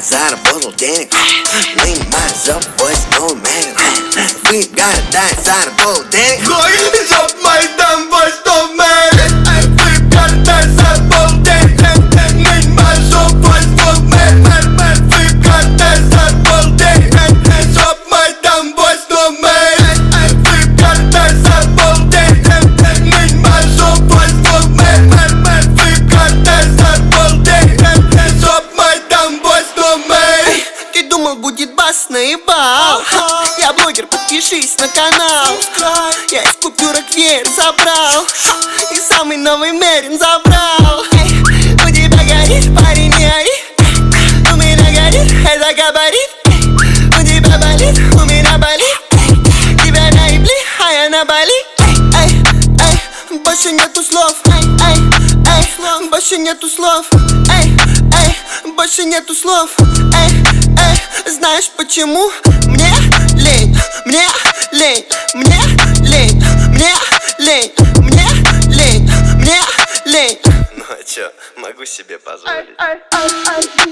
заработал денег. Нанимаю за свой новый менеджер. We gotta die, заработал денег. Жоп мой там твой новый менеджер. We gotta die, заработал денег. Нанимаю за свой новый менеджер. We gotta die, заработал денег. Жоп мой там твой новый менеджер. We gotta die, заработал денег. Нанимаю за свой новый менеджер. We gotta die, заработал денег. Жоп мой там твой новый менеджер. Ты думал, будет бас, наебал. Я блогер, подпишись на канал. Я из купюрок веер забрал и самый новый Мерин забрал. У тебя горит, парень, не ори. У меня горит, это габарит. У тебя болит, у меня болит. Тебя наебли, а я на Бали. Больше нету слов. Больше нету слов. Больше нету слов. Знаешь почему? Мне лень, мне лень, мне лень, мне лень, мне лень, мне лень. Ну а чё, могу себе позволить.